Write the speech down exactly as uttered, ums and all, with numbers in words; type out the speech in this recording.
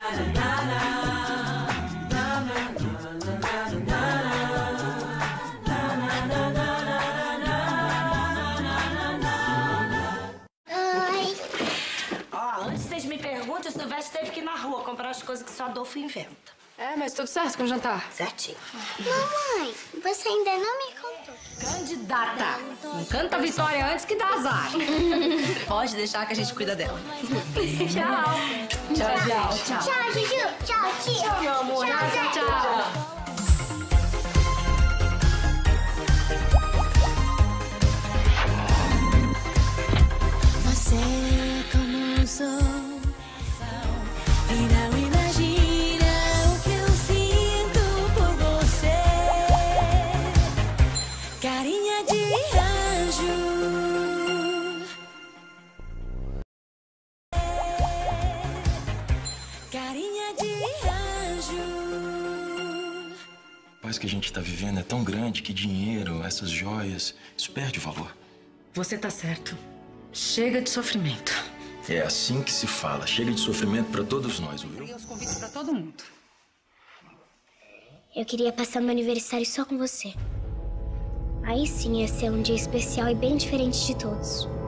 O Silvestre teve que ir na rua comprar as coisas que só Adolfo inventa. É, mas tudo certo com o jantar? Certinho. Mamãe, você ainda não me contou. Candidata, não canta a Vitória antes que dá azar. Pode deixar que a gente cuida dela. Tchau. Tchau, tchau, tchau. Tchau, Juju. Tchau, tia. Tchau, meu amor. Tchau, Zé. Tchau. Você é como eu sou. E não imagina o que eu sinto por você. Carinha de anjo. Carinha de anjo. A paz que a gente tá vivendo é tão grande que dinheiro, essas joias, isso perde o valor. Você tá certo. Chega de sofrimento. É assim que se fala. Chega de sofrimento pra todos nós, ouviu? E os convites pra todo mundo. Eu queria passar meu aniversário só com você. Aí sim ia ser um dia especial e bem diferente de todos.